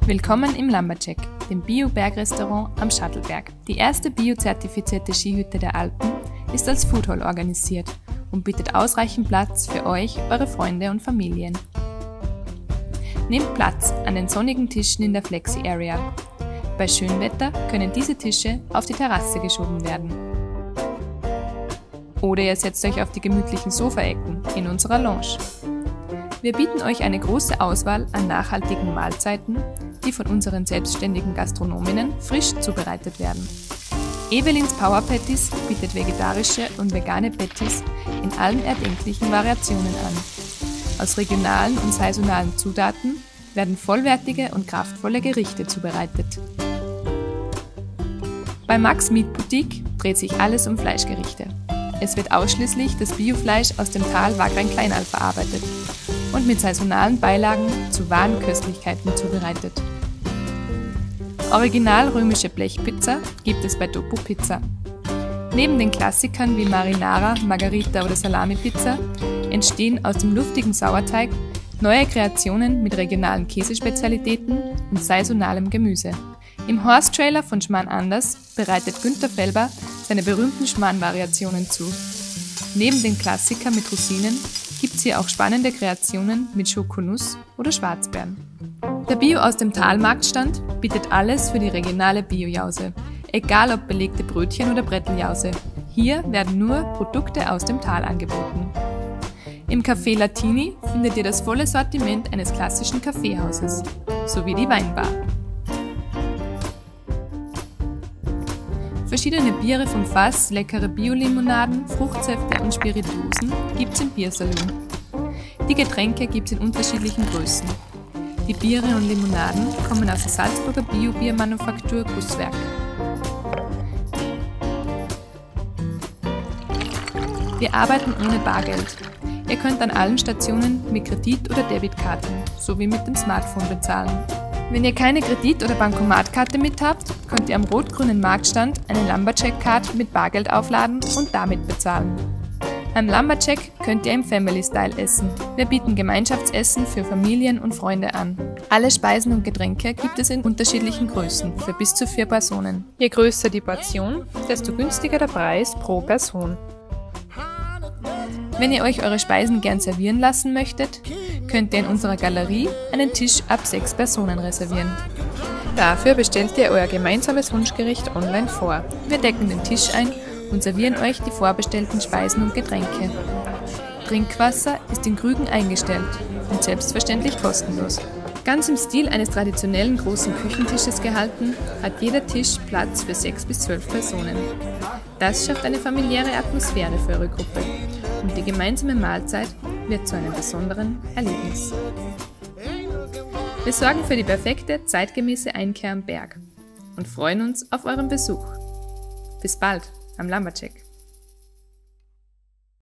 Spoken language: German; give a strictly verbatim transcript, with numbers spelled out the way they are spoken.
Willkommen im Lumberjack, dem Bio-Bergrestaurant am Schattelberg. Die erste biozertifizierte Skihütte der Alpen ist als Foodhall organisiert und bietet ausreichend Platz für euch, eure Freunde und Familien. Nehmt Platz an den sonnigen Tischen in der Flexi-Area. Bei Schönwetter können diese Tische auf die Terrasse geschoben werden. Oder ihr setzt euch auf die gemütlichen Sofaecken in unserer Lounge. Wir bieten euch eine große Auswahl an nachhaltigen Mahlzeiten, die von unseren selbstständigen Gastronominnen frisch zubereitet werden. Evelins Power Patties bietet vegetarische und vegane Patties in allen erdenklichen Variationen an. Aus regionalen und saisonalen Zutaten werden vollwertige und kraftvolle Gerichte zubereitet. Bei Max Meat Boutique dreht sich alles um Fleischgerichte. Es wird ausschließlich das Biofleisch aus dem Tal Wagrain-Kleinal verarbeitet und mit saisonalen Beilagen zu wahren Köstlichkeiten zubereitet. Original römische Blechpizza gibt es bei Topo Pizza. Neben den Klassikern wie Marinara, Margarita oder Salami-Pizza entstehen aus dem luftigen Sauerteig neue Kreationen mit regionalen Käsespezialitäten und saisonalem Gemüse. Im Horse-Trailer von Schmarrn Anders bereitet Günter Felber seine berühmten Schmarrn-Variationen zu. Neben den Klassikern mit Rosinen gibt es hier auch spannende Kreationen mit Schokonuss oder Schwarzbeeren. Der Bio aus dem Tal Marktstand bietet alles für die regionale Bio-Jause, egal ob belegte Brötchen oder Bretteljause. Hier werden nur Produkte aus dem Tal angeboten. Im Café Latini findet ihr das volle Sortiment eines klassischen Kaffeehauses, sowie die Weinbar. Verschiedene Biere vom Fass, leckere Bio-Limonaden, Fruchtsäfte und Spirituosen gibt's im Biersalon. Die Getränke gibt's in unterschiedlichen Größen. Die Biere und Limonaden kommen aus der Salzburger Bio-Biermanufaktur Gusswerk. Wir arbeiten ohne Bargeld. Ihr könnt an allen Stationen mit Kredit- oder Debitkarten sowie mit dem Smartphone bezahlen. Wenn ihr keine Kredit- oder Bankomatkarte mit habt, könnt ihr am rot-grünen Marktstand eine Lumberjack-Card mit Bargeld aufladen und damit bezahlen. Am Lumberjack könnt ihr im Family Style essen. Wir bieten Gemeinschaftsessen für Familien und Freunde an. Alle Speisen und Getränke gibt es in unterschiedlichen Größen für bis zu vier Personen. Je größer die Portion, desto günstiger der Preis pro Person. Wenn ihr euch eure Speisen gern servieren lassen möchtet, könnt ihr in unserer Galerie einen Tisch ab sechs Personen reservieren. Dafür bestellt ihr euer gemeinsames Wunschgericht online vor. Wir decken den Tisch ein und servieren euch die vorbestellten Speisen und Getränke. Trinkwasser ist in Krügen eingestellt und selbstverständlich kostenlos. Ganz im Stil eines traditionellen großen Küchentisches gehalten, hat jeder Tisch Platz für sechs bis zwölf Personen. Das schafft eine familiäre Atmosphäre für eure Gruppe und die gemeinsame Mahlzeit wird zu einem besonderen Erlebnis. Wir sorgen für die perfekte, zeitgemäße Einkehr am Berg und freuen uns auf euren Besuch. Bis bald am Lumberjack.